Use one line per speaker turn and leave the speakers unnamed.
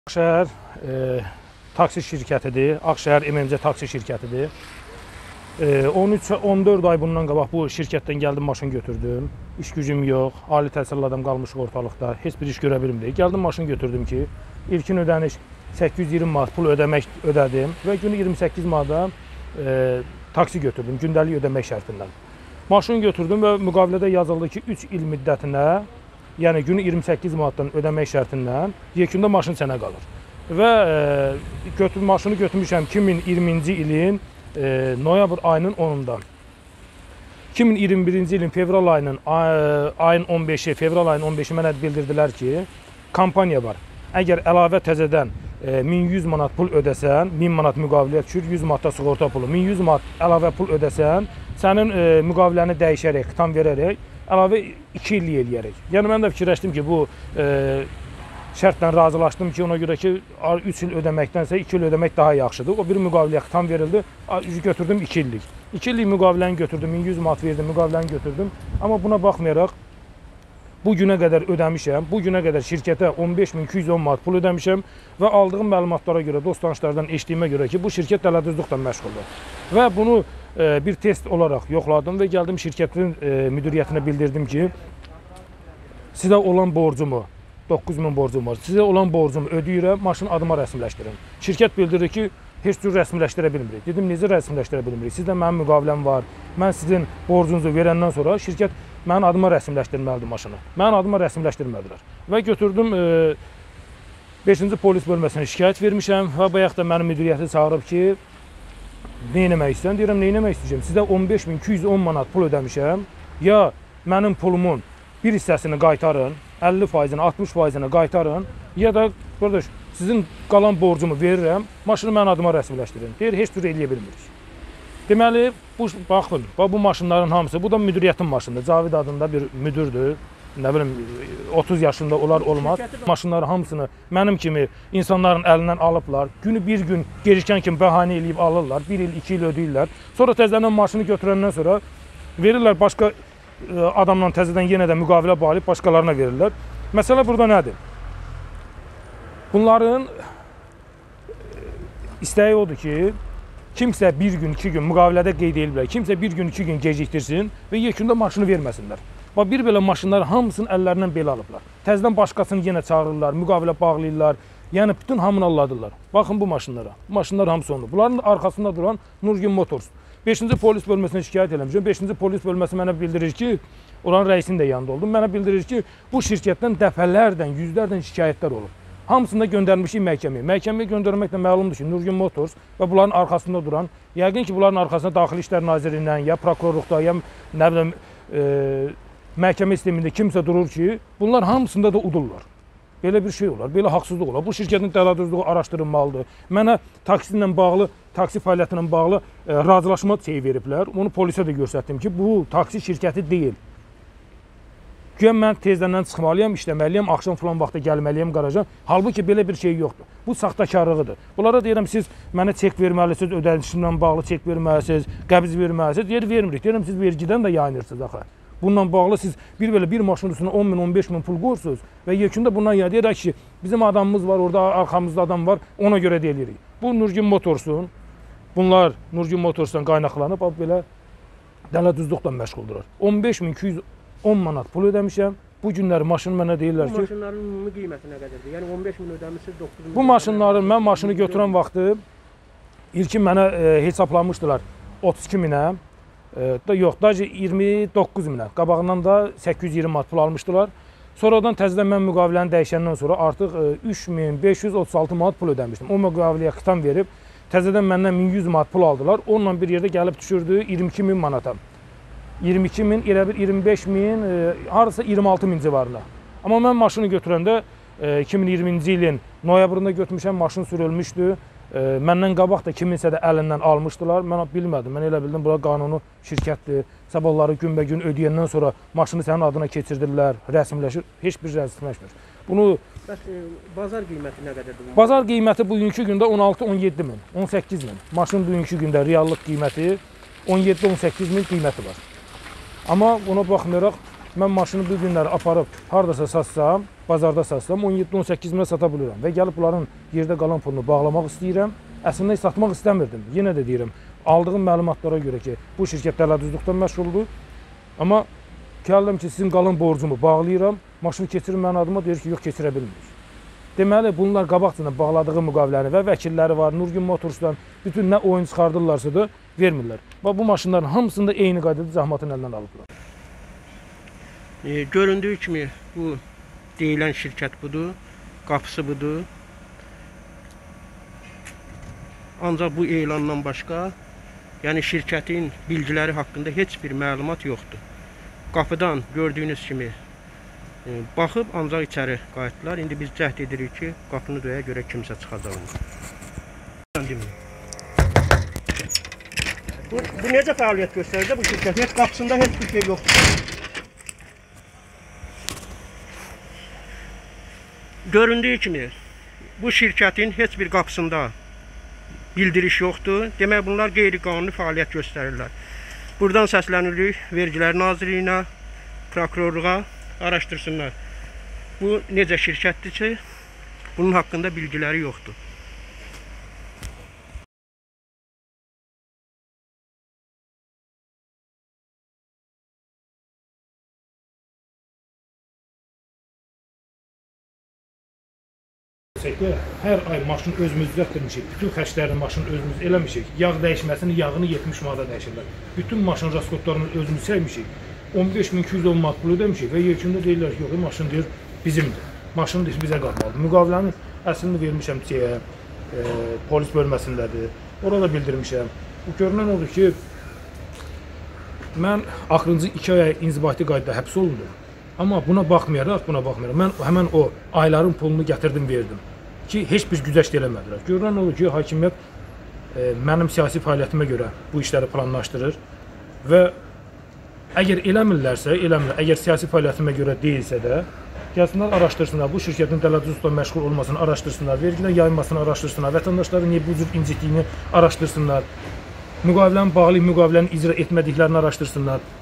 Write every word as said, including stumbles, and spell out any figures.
Akşehir e, taksi şirkətidir. Akşehir M M C taksi şirkətidir. E, on üç on dörd ay bundan qabaq bu şirkətdən gəldim, maşın götürdüm. İş gücüm yox, ali təhsilli adam qalmışıq ortalıqda. Heç bir iş görə bilmirdik. Gəldim, maşın götürdüm ki, ilkin ödəniş səkkiz yüz iyirmi manat pul ödəmək ödədim və günü iyirmi səkkiz manata e, taksi götürdüm, gündəlik ödəmək şərtindən. Maşın götürdüm və müqavilədə yazıldı ki, üç il müddətinə, yəni günü iyirmi səkkiz manatdan ödəmək şərtindən yekunda maşın sənə qalır. Və e, götür, maşını götürmüşəm iki min iyirminci ilin e, noyabr ayının onundan. iki min iyirmi birinci ilin fevral ayının ayın on beşi, fevral ayının on beşi mənə bildirdilər ki, kampaniya var. Əgər əlavə təzədən e, min yüz manat pul ödəsən, min manat müqaviləyə düşür, yüz manat da sığorta pulu, min yüz manat əlavə pul ödəsən, sənin e, müqaviləni dəyişərək, xitam verərək, əlavə iki illik eləyərək. Yəni mən də fikirləşdim ki, bu e, şərtlə razılaşdım ki, ona görə ki, üç il ödəməkdənsə iki il ödəmək daha yaxşıdır. O bir müqaviləyə xitam verildi, götürdüm iki illik. iki illik müqaviləni götürdüm, min yüz manat verdim, müqaviləni götürdüm. Amma buna baxmayaraq, bu günə qədər ödəmişəm, bu günə qədər şirkətə on beş min iki yüz on manat pul ödəmişəm və aldığım məlumatlara görə, dost tanışlardan eşitdiyimə görə ki, bu şirkət dələduzluqla məşğuldur. Və bunu e, bir test olaraq yoxladım və gəldim şirkətin e, müdiriyyətinə bildirdim ki, sizə olan borcumu, doqquz min borcum var, sizə olan borcumu ödəyirəm, maşını adıma rəsmiləşdirin. Şirkət bildirir ki, heç cür rəsmiləşdirə bilmirik. Dedim, necə rəsmiləşdirə bilmirik? Sizdə mənim müqaviləm var, mən sizin borcunuzu verəndən sonra şirkət mənim adıma rəsmiləşdirməlidir maşını. Mənim adıma rəsmiləşdirmədilər. Və götürdüm, beşinci polis bölməsinə şikayət vermişəm və bayaq da mənim müdiriyyəti çağırıb ki, nə eləmək istəyirəm? Deyirəm, nə eləmək istəyirəm? Sizə on beş min iki yüz on manat pul ödəmişəm, ya mənim pulumun bir hissəsini qaytarın, əlli faizini, altmış faizini qaytarın, ya da qardaş, sizin qalan borcumu verirəm, maşını mənim adıma rəsmiləşdirin. Deyir, heç cür eləyə bilmirik. Deməli, bu, baxın, bu maşınların hamısı, bu da müdiriyyətin maşınıdır. Cavid adında bir müdürdür, nə bilim, otuz yaşında olar olmaz. Maşınların hamısını mənim kimi insanların əlindən alıblar, günü bir gün gecikən kimi bəhanə eləyib alırlar, bir il, iki il ödəyirlər. Sonra təzədən maşını götürəndən sonra verirlər başqa adamla təzədən yenə də müqavilə bağlayıb başqalarına verirlər. Məsələ burada nədir? Bunların istəyi odur ki, kimsə bir gün, iki gün müqavilədə qeyd edilirlər, kimsə bir gün, iki gün gecikdirsin və yekunda maşını verməsinlər. Bax, bir belə maşınlar hamısının əllərindən belə alıblar. Təzədən başqasını yenə çağırırlar, müqavilə bağlayırlar, yəni bütün hamını alladırlar. Baxın bu maşınlara, maşınlar hamısı ondur. Bunların arxasında duran Nurgün Motors. beşinci polis bölməsinə şikayət eləmişəm. beşinci polis bölməsi mənə bildirir ki, oranın rəisinin də yanında oldum. Mənə bildirir ki, bu şirkətdən dəfələrdən, yüzlərdən şikayətlər olub. Hamısını da göndərmişik məhkəməyə. Məhkəməyə göndərməklə məlumdur ki, Nurgün Motors və bunların arxasında duran, yəqin ki, bunların arxasında Daxili İşlər Nazirliyindən, ya prokurorluqda, ya nə bilim, e, məhkəmə sistemində kimsə durur ki, bunlar hamısında da udurlar. Belə bir şey olar, belə haqsızlıq olar. Bu şirkətin dələduzluğu araşdırılmalıdır. Mənə taksi ilə bağlı, taksi fəaliyyəti ilə bağlı e, razılaşma şeyi veriblər. Onu polisə də göstərdim ki, bu taksi şirkəti deyil. Güya mən tezdən çıxmalıyam, işləməliyəm, axşam falan vaxtda gəlməliyəm qaraja. Halbuki belə bir şey yoxdur. Bu saxtakarlığıdır. Bunlara deyirəm, siz mənə çek verməlisiniz, ödənişimlə bağlı çek verməlisiniz, qəbz verməlisiniz. Deyir, vermirik. Deyirəm, siz vergidən də yayınırsınız axı. Bununla bağlı siz bir belə bir maşının üstünə on min, on beş min pul qoyursunuz və yekunda bundan ya deyirək ki, bizim adamımız var, orada arxamızda adam var, ona görə deyirik. Bu Nurgün Motorsun, bunlar Nurgün Motorsdan qaynaqlanıb, belə dələduzluqla məşğuldurlar. on beş min iki yüz on manat pul ödəmişəm, bu günləri maşını mənə deyirlər ki...
Bu maşınların ümumi qiyməti nə qədərdir? Yəni on beş min ödəmişsiniz, doqquz min...
Bu maşınların, mən maşını götürən vaxtı ilkin mənə e, hesaplamışdılar otuz iki minə. Da yox, dacı iyirmi doqquz minə, qabağından da səkkiz yüz iyirmi manat pul almışdılar. Sonradan təzədən mən müqaviləni dəyişəndən sonra artıq üç min beş yüz otuz altı manat pul ödəmişdim. O müqaviləyə xitam verib, təzədən məndən min yüz manat pul aldılar. Onunla bir yerdə gəlib düşürdü iyirmi iki min manata. iyirmi iki min, elə bir iyirmi beş min, harasa iyirmi altı min civarında. Amma mən maşını götürəndə iki min iyirminci ilin noyabrında götürmüşəm, maşın sürülmüşdü. Məndən qabaq da kiminsə də əlindən almışdılar. Mən bilmədim, mən elə bildim, bura qanunu şirkətdir. Sabahları günbəgün ödəyəndən sonra maşını sənin adına keçirdirlər, rəsmiləşir. Heç bir rəsmiləşmir. Bunu...
Bəs bazar qiyməti nə qədərdir?
Bazar qiyməti bugünkü gündə on altı on yeddi min, on səkkiz min. Maşının bugünkü gündə reallıq qiyməti on yeddi on səkkiz min qiyməti var. Amma buna baxmayaraq, mən maşını bu günləri aparıb haradasa satsam, bazarda satsam on yeddi on səkkiz minə sata bilirəm və gəlib bunların yerdə qalan pulunu bağlamaq istəyirəm. Əslində satmaq istəmirdim. Yenə də deyirəm, aldığım məlumatlara görə ki, bu şirkət dələduzluqdan məşğuldur. Amma gəldim ki, sizin qalan borcumu bağlayıram, maşını keçirin mənim adıma, deyir ki, yox, keçirə bilmirik. Deməli, bunlar qabaqcana bağladığı müqaviləni və vəkilləri var, Nurgün Motorsdan, bütün nə oyun çıxardırlarsa da vermirlər. Və bu maşınların hamısında eyni qaydada zəhmatın əlindən alıblar.
E, göründüyü kimi bu deyilən şirkət budur, qapısı budur. Ancaq bu elandan başqa, yəni şirkətin bilgiləri haqqında heç bir məlumat yoxdur. Qapıdan gördüyünüz kimi e, baxıb ancaq içəri qayıtdılar. İndi biz cəhd edirik ki, qapını döyə görə kimsə çıxacaq. Bu, bu necə fəaliyyət göstərir bu şirkət? Heç qapısında heç bir şey yoxdur. Göründüyü kimi bu şirkətin heç bir qapısında bildiriş yoxdur. Demək, bunlar qeyri-qanuni fəaliyyət göstərirlər. Buradan səslənirik Vergilər Nazirliyinə, prokurorluğa araşdırsınlar. Bu necə şirkətdir ki, bunun haqqında bilgiləri yoxdur.
Hər ay maşın özümüz düzəltdirmişik, bütün xərclərini maşın özümüz eləmişik, yağ dəyişməsini yağını yetmiş manata dəyişirlər. Bütün maşın raskotlarını özümüz çəkmişik, on beş min iki yüz on manat pul ödəmişik və yekunda deyirlər ki, yox, maşın deyir bizimdir, maşın deyir bizə qalmalıdır. Müqaviləni əslini vermişəm C-yə, e, polis bölməsindədir, orada bildirmişəm. Bu görünən odur ki, mən axırıncı iki aya inzibati qaydada həbs olundum. Amma buna baxmayaraq, buna baxmayaraq, mən həmən o ayların pulunu gətirdim, verdim ki, heç bir güzəşt eləmədilər. Görünən odur ki, hakimiyyət e, mənim siyasi fəaliyyətimə görə bu işləri planlaşdırır və əgər eləmirlərsə, eləmirlər, əgər siyasi fəaliyyətimə görə deyilsə də, gəlsinlər, araşdırsınlar, bu şirkətin dələduzluqla məşğul olmasını araşdırsınlar, vergilər yayılmasını araşdırsınlar, vətəndaşların niyə bu cür incitdiyini araşdırsınlar, müqaviləni bağlayıb müqaviləni icra etmədiklərini araşdırsınlar.